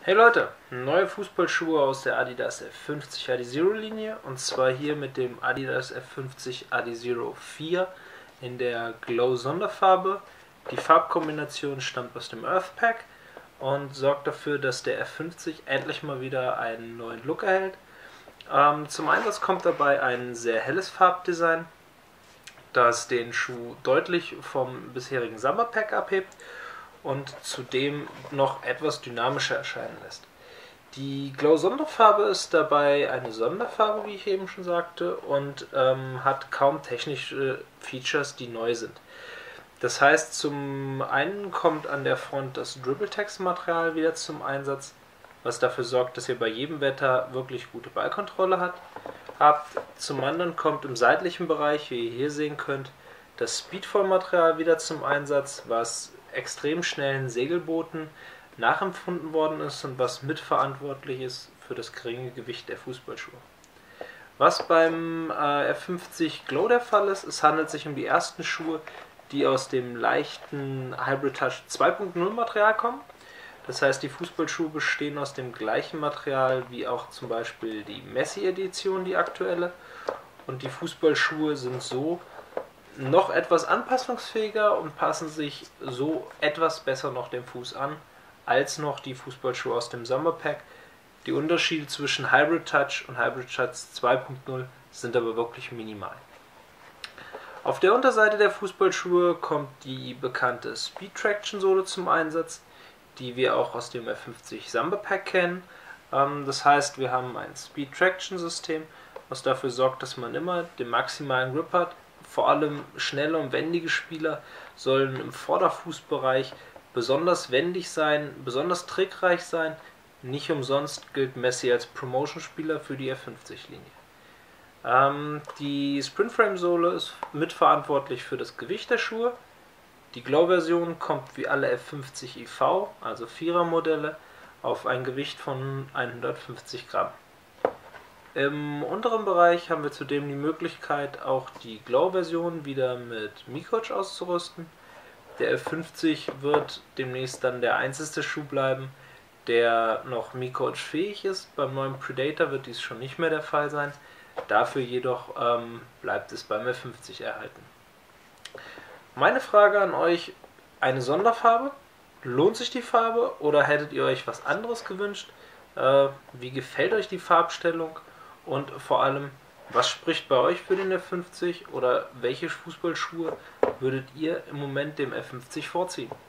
Hey Leute, neue Fußballschuhe aus der Adidas F50 Adizero Linie, und zwar hier mit dem Adidas F50 Adizero 4 in der Glow Sonderfarbe. Die Farbkombination stammt aus dem Earth Pack und sorgt dafür, dass der F50 endlich mal wieder einen neuen Look erhält. Zum Einsatz kommt dabei ein sehr helles Farbdesign, das den Schuh deutlich vom bisherigen Summer Pack abhebt und zudem noch etwas dynamischer erscheinen lässt. Die Glow Sonderfarbe ist dabei eine Sonderfarbe, wie ich eben schon sagte, und hat kaum technische Features, die neu sind. Das heißt, zum einen kommt an der Front das Dribble-Text-Material wieder zum Einsatz, was dafür sorgt, dass ihr bei jedem Wetter wirklich gute Ballkontrolle habt. Zum anderen kommt im seitlichen Bereich, wie ihr hier sehen könnt, das Speedform-Material wieder zum Einsatz, was extrem schnellen Segelbooten nachempfunden worden ist und was mitverantwortlich ist für das geringe Gewicht der Fußballschuhe. Was beim F50 Glow der Fall ist, es handelt sich um die ersten Schuhe, die aus dem leichten Hybrid Touch 2.0 Material kommen. Das heißt, die Fußballschuhe bestehen aus dem gleichen Material wie auch zum Beispiel die Messi-Edition, die aktuelle. Und die Fußballschuhe sind so noch etwas anpassungsfähiger und passen sich so etwas besser noch dem Fuß an, als noch die Fußballschuhe aus dem Summer Pack. Die Unterschiede zwischen Hybrid Touch und Hybrid Touch 2.0 sind aber wirklich minimal. Auf der Unterseite der Fußballschuhe kommt die bekannte Speed Traction Sohle zum Einsatz, die wir auch aus dem F50 Summer Pack kennen. Das heißt, wir haben ein Speed Traction System, was dafür sorgt, dass man immer den maximalen Grip hat. Vor allem schnelle und wendige Spieler sollen im Vorderfußbereich besonders wendig sein, besonders trickreich sein. Nicht umsonst gilt Messi als Promotion-Spieler für die F50-Linie. Die Sprintframe-Sohle ist mitverantwortlich für das Gewicht der Schuhe. Die Glow-Version kommt wie alle F50 IV, also 4er Modelle, auf ein Gewicht von 150 Gramm. Im unteren Bereich haben wir zudem die Möglichkeit, auch die Glow-Version wieder mit Mi-Coach auszurüsten. Der F50 wird demnächst dann der einzige Schuh bleiben, der noch Mi-Coach fähig ist. Beim neuen Predator wird dies schon nicht mehr der Fall sein. Dafür jedoch bleibt es beim F50 erhalten. Meine Frage an euch: eine Sonderfarbe? Lohnt sich die Farbe oder hättet ihr euch was anderes gewünscht? Wie gefällt euch die Farbstellung? Und vor allem, was spricht bei euch für den F50 oder welche Fußballschuhe würdet ihr im Moment dem F50 vorziehen?